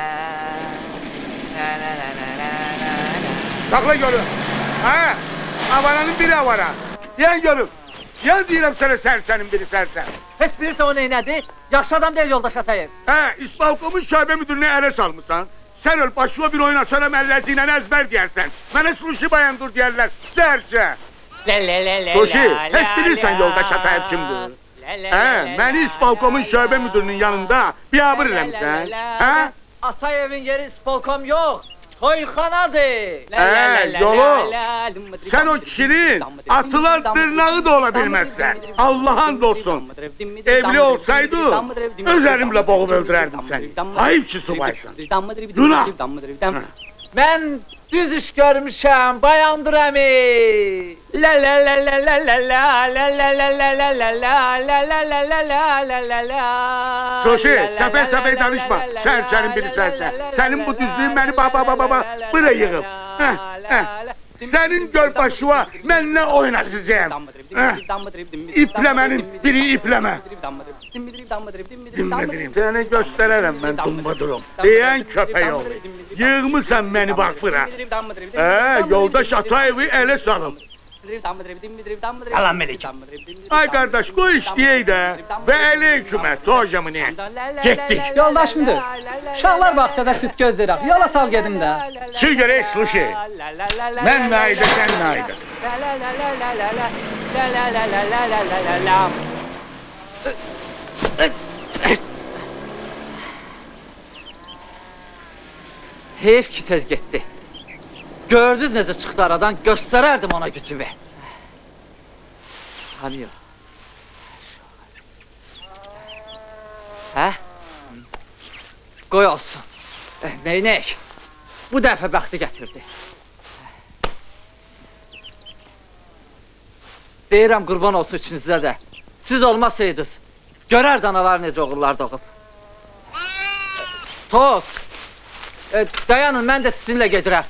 Sakla görü. Ha? Avaranın biri avara. Yan görüm. Yan deyirəm sənə sərsənin biri sərsər. Heç bilirsə o neynədir? Yaxşı adam deyil yoldaş Atayev. İsbalkomun şöbə müdürünü ələ salmısan. Sən öl, başına bir oynasana məlləci ilə əzbər deyərsən. Mənə Suşi bayandır deyərlər, dərcə. Suşi, heç bilirsən yoldaş Atayev kimdir? Məni İsbalkomun şöbə müdürünün yanında biabır eləmişsən. Atayevin yeri İsbalkom yox. Toyxanadır. Yolu, sən o kişinin atılan dırnağı da ola bilməzsən. Allah'ın olsun. Evli olsaydı, öz əlimlə boğub öldürərdim səni. Ayıp ki subaysan. Günah. Mən düz iş görmüşəm, bayandır əmi. Suşi, səfək danışma. Sərçənin biri sərçə. Sənin bu düzlüğün məni bura yığıb. Sənin gör başıva mən nə oynasacağım. İpləmənin biri ipləmə. Səni göstərərəm mən dumbadurum. Deyən köpək oğlu. Yığmısan məni bax bura. Yoldaş Atayevi ələ salım. Salam aleyküm. Ay qardaş, qoy işləyək də. Və aleykümə, tojamını. Getdik. Yoldaş müdür? Uşaqlar bağçada süt gözləyirək. Yola sal gedim də. Sür görək, Suşi. Mən naidə, sən naidə. Heyf ki tez getdi. Gördünüz necə çıxdı aradan, göstərərdim ona gücümü. Halıyor. Qoy olsun. Neynək? Bu dəfə bəxti gətirdi. Deyirəm qurban olsun üçünüzə də. Siz olmasaydınız, görərdi analar necə oğullar doğub. Toz! Dayanın, mən də sizinlə gedirəm.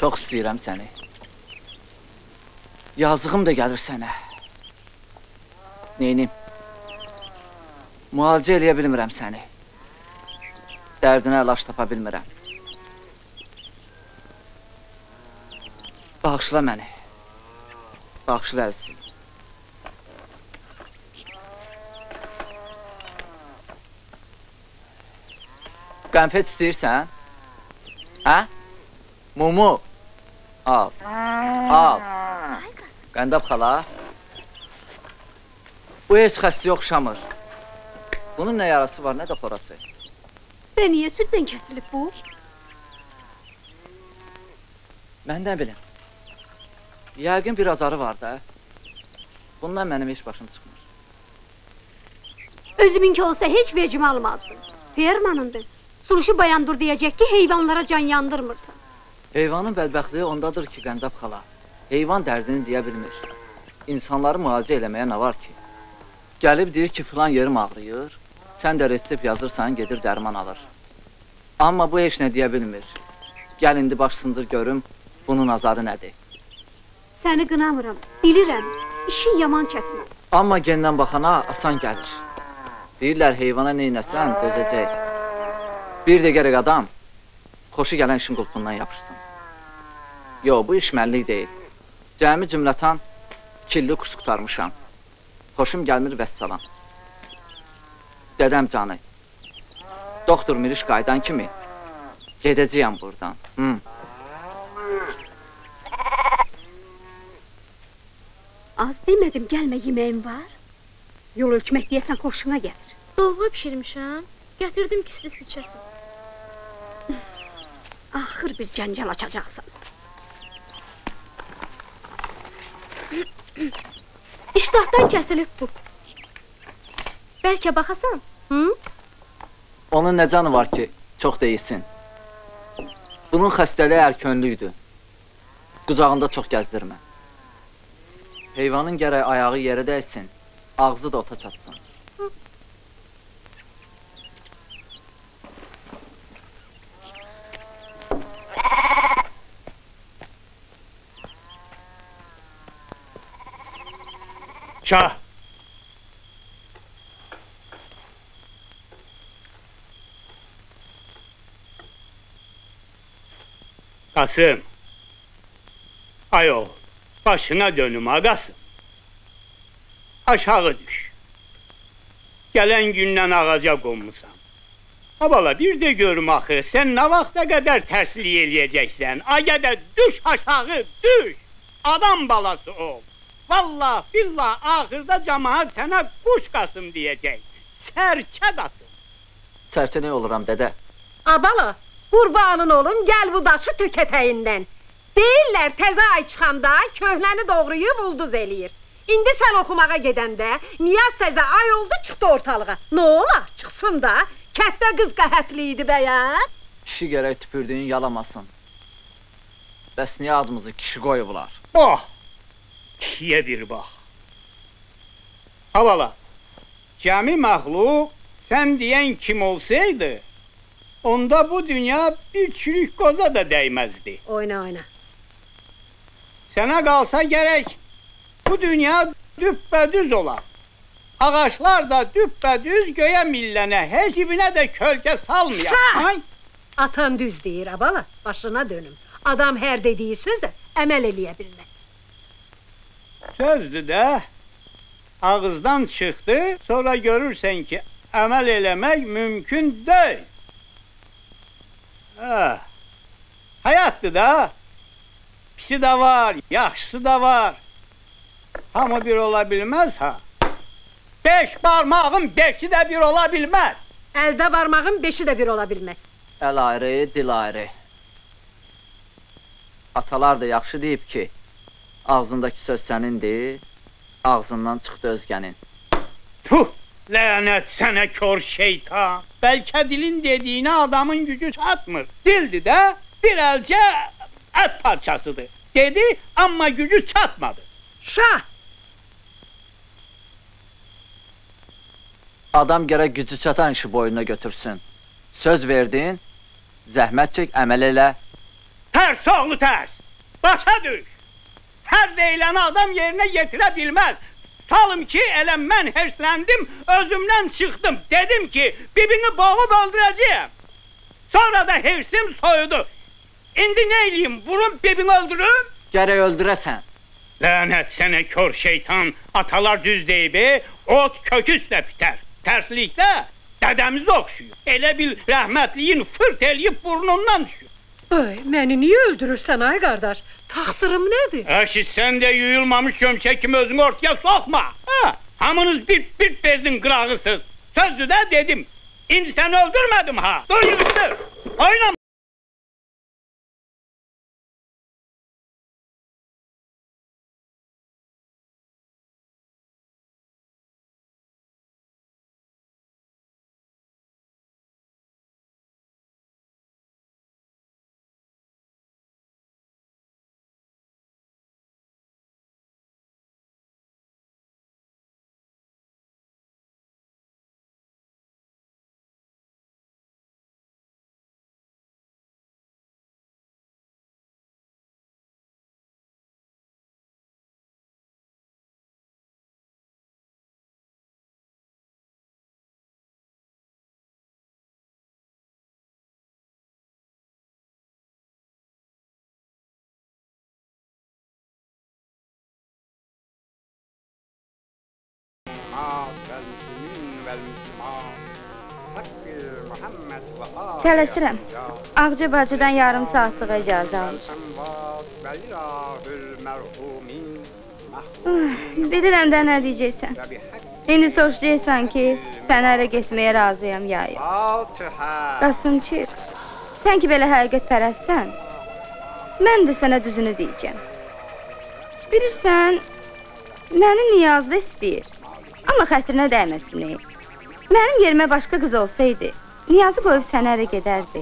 Çox istəyirəm səni. Yazığım da gəlir sənə. Neynim? Müalicə eləyə bilmirəm səni. Dərdinə əlaç tapa bilmirəm. Bağışla məni. Bağışla əzizim. Qənfet istəyirsən? Hə? Mumu? Al. Al. Qəndab xala. Bu heç xəstəyə oxşamır. Bunun nə yarası var, nə də porası. Və niyə süddən kəsilib bu? Mən nə bilim. Yəqin bir azarı var da. Bundan mənim heç başım çıxmır. Özümünki olsa heç vecimi almazdım. Fermanındır. Suruşu bayandır deyəcək ki, heyvanlara can yandırmırsan. Heyvanın bədbəxtliyi ondadır ki, Qəndab xala. Heyvan dərdini deyə bilmir. İnsanları müalicə eləməyə nə var ki? Gəlib deyir ki, filan yerim ağrıyır. Sən də resept yazırsan, gedir dərman alır. Amma bu heç nə deyə bilmir. Gəl indi baş sındır görüm, bunun azarı nədir? Səni qınamıram, bilirəm. İşin yaman çətin. Amma gendən baxana asan gəlir. Deyirlər, heyvana neynəsən, dözəcək. Bir də gərək adam, xoşu gələn işin qulpundan yapırsın. Yox, bu iş mənlik deyil. Cəmi cümlətan, killi quş qutarmışam. Xoşum gəlmir vəssalam. Dədəm canı. Doktor Miriş qaydan kimi gedəcəyəm buradan. Az demədim, gəlmə yeməyim var. Yol ölçmək deyəsən xoşuna gəlir. Dovğa pişirmişəm. Gətirdim ki, isti içəsin. Axır bir cəncəl açacaqsan. İştahdan kəsilib bu. Bəlkə baxasan? Onun nə canı var ki, çox deyilsin. Bunun xəstəliyi ərkönlüydür. Qucağında çox gəzdirmə. Heyvanın gərək ayağı yerə dəysin, ağzı da ota çatsın. Şah! Qasım! Ayol, başına dönüm ha Qasım. Aşağı düş. Gələn gündən ağaca qonmusan. Ha bala, bir də görüm axı, sən nə vaxta qədər tərslik eləyəcəksən? Agədə düş aşağı, düş! Adam balası ol. Vallah, billah, axırda cəmaat sənə quş Qasım deyəcək. Sərçə Qasım. Sərçə nə oluram, dədə? Abala, qurbanın olum, gəl bu daşı tök ətəyindən. Deyirlər, təzə ay çıxanda köhnəni doğrayıb ulduz eləyir. İndi sən oxumağa gedəndə, Niyaz təzə ay oldu, çıxdı ortalığa. Nə ola, çıxsın da, kətdə qız qəhətli idi bəyən. Kişi gərək tüpürdüyün yalamasın. Bəs niyə adımızı kişi qoyublar? Oh! Kişiyə bir bax. Havala, cəmi məxluq, sən deyən kim olsaydı, onda bu dünya bir çürük qoza da dəyməzdi. Oyna, oyna. Sənə qalsa gərək, bu dünya düppədüz olar. Ağaçlar da düppədüz göyə millənə, həkibinə də kölgə salmayaq. Şah! Atan düz deyir, abala, başına dönüm. Adam hər dediyi sözə əməl eləyə bilmək. Sözdür də, ağızdan çıxdı, sonra görürsən ki, əməl eləmək mümkün deyil. Həyatdır da, pisi də var, yaxşısı da var. Hamı bir ola bilməz ha. 5 barmağın 5'i də bir ola bilməz. Əldə barmağın 5'i də bir ola bilməz. Əl ayrı, dil ayrı. Atalar da yaxşı deyib ki, ağzındakı söz sənindir, ağzından çıxdı özgənin. Puh, lənət sənə kör şeytan. Bəlkə dilin dediyinə adamın gücü çatmır. Dildir də, bir əlcə ət parçasıdır. Dedi, amma gücü çatmadı. Şah! Adam gərək gücü çatan işi boynuna götürsün. Söz verdin, zəhmət çək, əməl elə. Hə, Tərs oğlu tərs. Başa düş. Hər deyiləni adam yerinə yetirə bilməz. Salım ki, elə mən hirsləndim, özümdən çıxdım. Dedim ki, bibini boğub öldürəcəyəm. Sonra da hirsim soyudu. İndi nə eləyim, vurum bibini öldürüm? Gərək öldürəsən. Lənət sənə kör şeytan, atalar düz deyib, ot kökü üstə bitər. Tərslikdə dədəmiz oxşuyur. Elə bil rəhmətliyin fırt eləyib burnundan düşür. Ay, məni niyə öldürürsən ay qardaş? Taxsırım nədir? Əşi, sən də yuyulmamış gömçək kimi özümü ortaya soxma. Hamınız bir bezin qırağısız. Sözdü də dedim. İndi səni öldürmədim ha. Dur yürüdür. Oynama. Tələsirəm. Ağca bacıdan yarım saatlığa icazə almışım. Bilirəm də nə deyəcəksən. İndi soruşacaqsan ki, sənə ərə getməyə razıyam ya yox. Qasımçı, sən ki belə həqiqət pərəstsən, mən də sənə düzünü deyəcəm. Bilirsən, məni Niyazda istəyir. Amma xətrinə dəyməsin. Mənim yerimə başqa qız olsaydı, Niyazı qoyub sənə ərə gedərdi.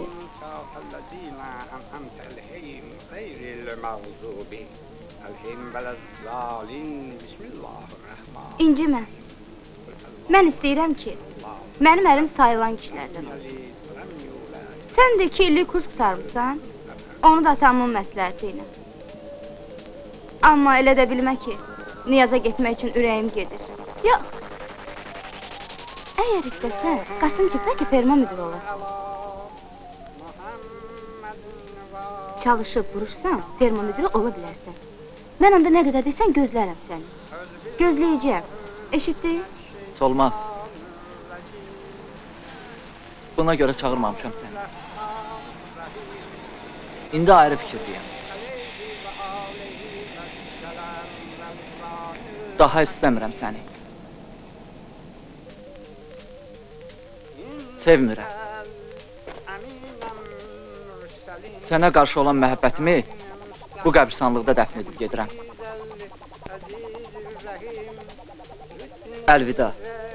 İncimə. Mən istəyirəm ki, mənim əlim sayılan kişilərdən olsun. Sən də 2 illik kurs qutarmısan, onu da atamın məsləhəti ilə. Amma elə də bilmə ki, Niyaza getmək üçün ürəyim gedir. Yox. Əgər istəsən, Qasımcı bəlkə ferma müdürü olasın. Çalışıb vurursan, ferma müdürü ola bilərsən. Mən onda nə qədər desən, gözlərəm səni. Gözləyəcəm. Eşitdin? Olmaz. Buna görə çağırmamışam səni. İndi ayrı fikirdəyəm. Daha istəmirəm səni. Sevmirəm. Sənə qarşı olan məhəbbətimi bu qəbristanlıqda dəfn edib gedirəm. Əlvida.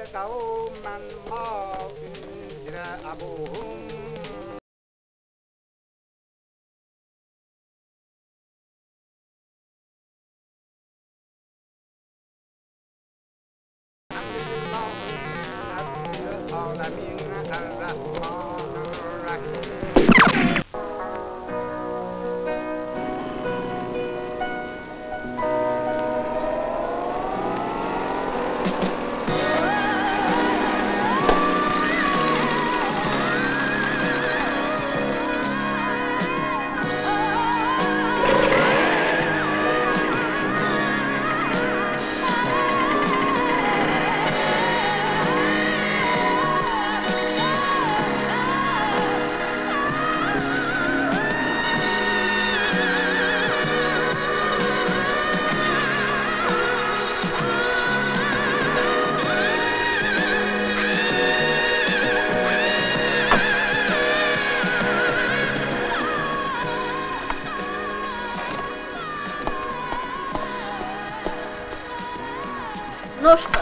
Noşka.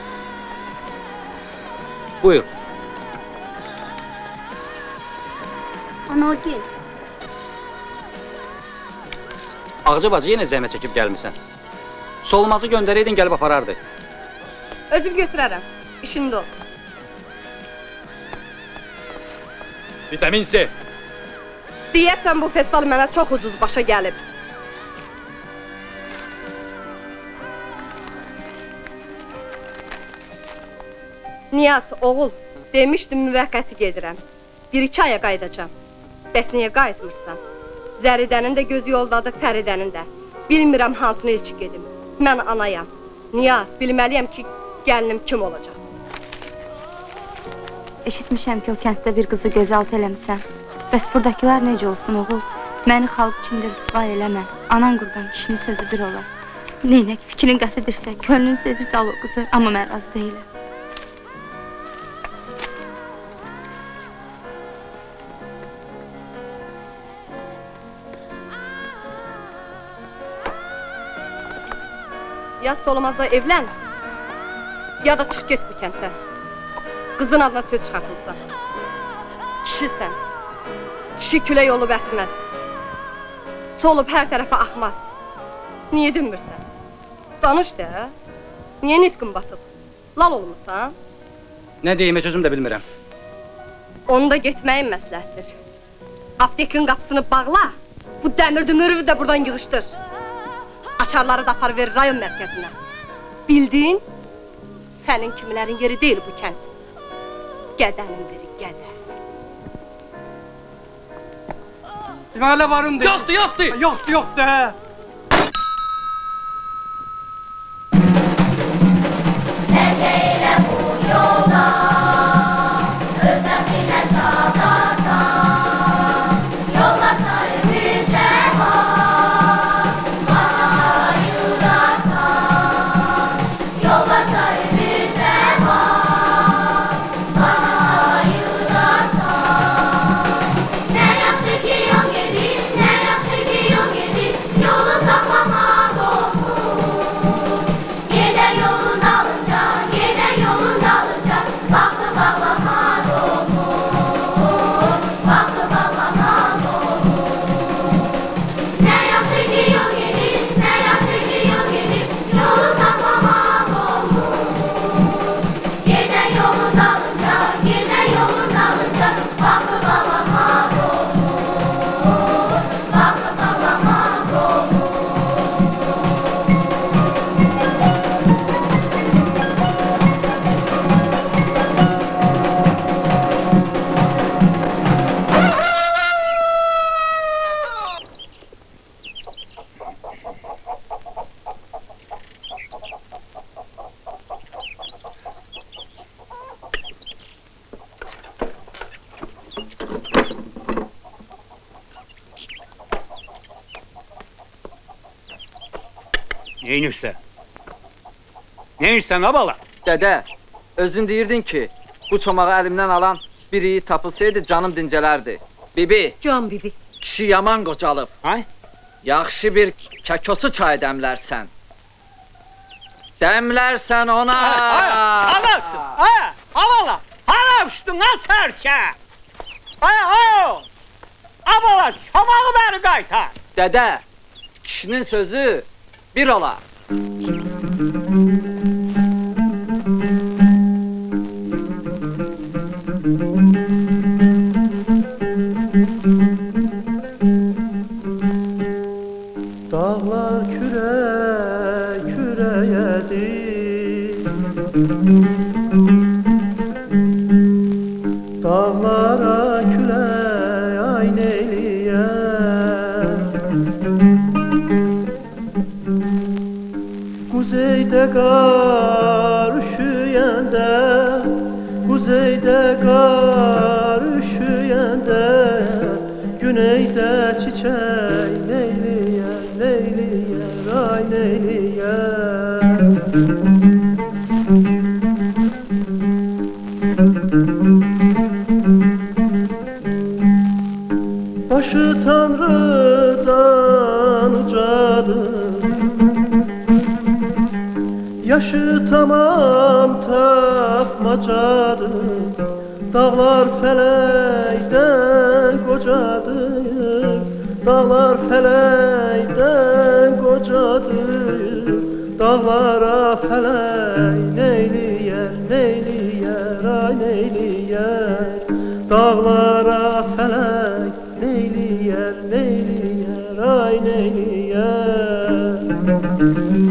Buyur. Analgin. Ağca bacı yenə zəhmət çəkib gəlmirsən. Solmazı göndərəydin, gəlib aparardı. Özüm götürərəm. İşində ol. Vitamin C. Deyəsən bu festival mənə çox ucuz başa gəlib. Niyaz, oğul, demişdim müvəqqəti gedirəm. 1-2 aya qayıdacam. Bəs niyə qayıtmırsan? Zəridənin də gözü yoldadır, Fəridənin də. Bilmirəm hansını içib gedim. Mən anayam. Niyaz, bilməliyəm ki, gəlinim kim olacaq? Eşitmişəm ki, o kənddə bir qızı gözaltı eləmişsən. Bəs buradakılar necə olsun, oğul? Məni xalq içində rüsvay eləmə. Anan qurban, kişinin sözü bir olar. Neynək, fikrin qətidirsə, könlün sevir zal o qızı, amma mən razı deyiləm. Ya solmazda evlən, ya da çıx get bu kənddən. Qızın adına söz çıxartmışsan. Kişisən. Kişi külək olub əsməz. Solub hər tərəfə axmaz. Niyə dinmirsən? Danış da. Niyə nitqin batıb? Lal olmuşsan? Nə deyim, heç özüm də bilmirəm. Onu da getməyin məsləhətdir. Aptekin qapısını bağla, bu dəmir dümürü də buradan yığışdır. Açarları da apar ver rayon mərkəzinə. Bildin, sənin kimilərin yeri deyil bu kənd. Qədənin biri gədə. Hələ varım deyil. Yoxdur, yoxdur. Yoxdur, yoxdur, hə. Nəcə bu yolda, öz nəfsinə çatarsan, yollar sarı müddət var, başa ayırarsan, yollar sarı müddət var, başa ayırarsan. Nə yaxşı ki yol gedir, nə yaxşı ki yol gedir, yolu saxlamaq olmur. Gedən yolun dalınca, gedən yolun dalınca, vaxtı bağlamaq olmur, vaxtı bağlamaq olur. Nə yaxşı ki yol gedir, nə yaxşı ki yol gedir, yolu saxlamaq olmur. Gedən yolun dalınca, gedən yolun dalınca, vaxtı bağlamaq olur, vaxtı bağlamaq olur. Neynirsən? Neynirsən, abala? Dədə, özün deyirdin ki, bu çomağı əlimdən alan biri tapılsaydı canım dincələrdi. Bibi. Can bibi. Kişi yaman qocalıb. Ay? Yaxşı bir kəkotu çay dəmlərsən. Dəmlərsən ona. Alarsın, abala. Haramışdın, ha sərçə. Abala, çomağı bəni qaytar. Dədə, kişinin sözü bir ola. Dağlar kürəyədir, dağlara külək ay neyləyər. Kuzeydə qar üşüyəndə, kuzeydə qar üşüyəndə, güneydə çiçək neyləyər, neyləyər, ay neyləyər. Başı Tanrıdan ucadır, yaşı tamam tapmacadır. Dağlar fələkdən qocadır, dağlar fələkdən qocadır. Dağlara fələk neyləyər, neyləyər, ay neyləyər. Dağlara fələk neyləyər. Müzik